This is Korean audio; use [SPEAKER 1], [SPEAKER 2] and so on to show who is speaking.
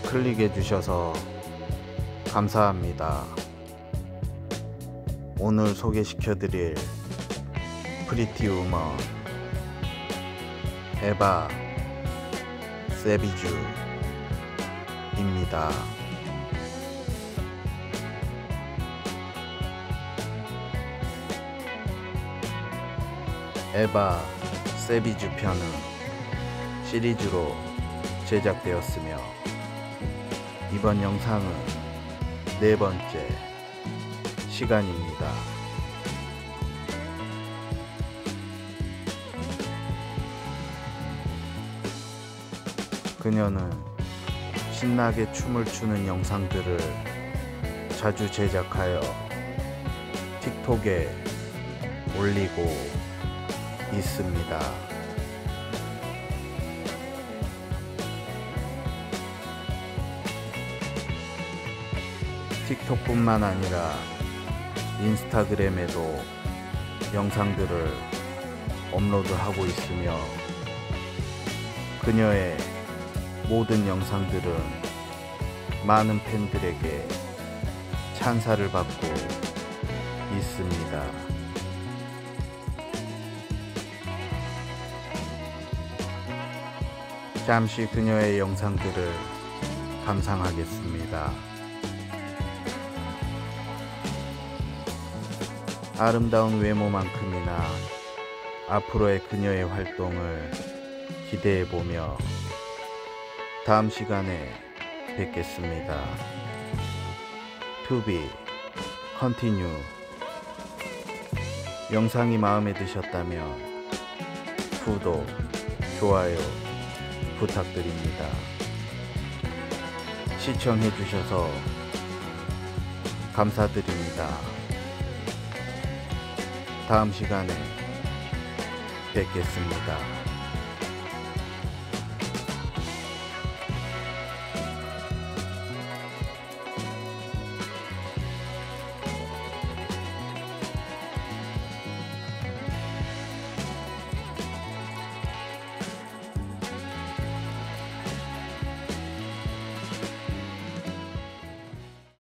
[SPEAKER 1] 클릭해 주셔서 감사합니다. 오늘 소개시켜 드릴 프리티 우먼 에바 세비주입니다. 에바 세비주 편은 시리즈로 제작되었으며 이번 영상은 네 번째 시간입니다. 그녀는 신나게 춤을 추는 영상들을 자주 제작하여 틱톡에 올리고 있습니다. 틱톡뿐만 아니라 인스타그램에도 영상들을 업로드하고 있으며 그녀의 모든 영상들은 많은 팬들에게 찬사를 받고 있습니다. 잠시 그녀의 영상들을 감상하겠습니다. 아름다운 외모만큼이나 앞으로의 그녀의 활동을 기대해보며 다음 시간에 뵙겠습니다. To be continue. 영상이 마음에 드셨다면 구독, 좋아요 부탁드립니다. 시청해주셔서 감사드립니다. 다음 시간에 뵙겠습니다.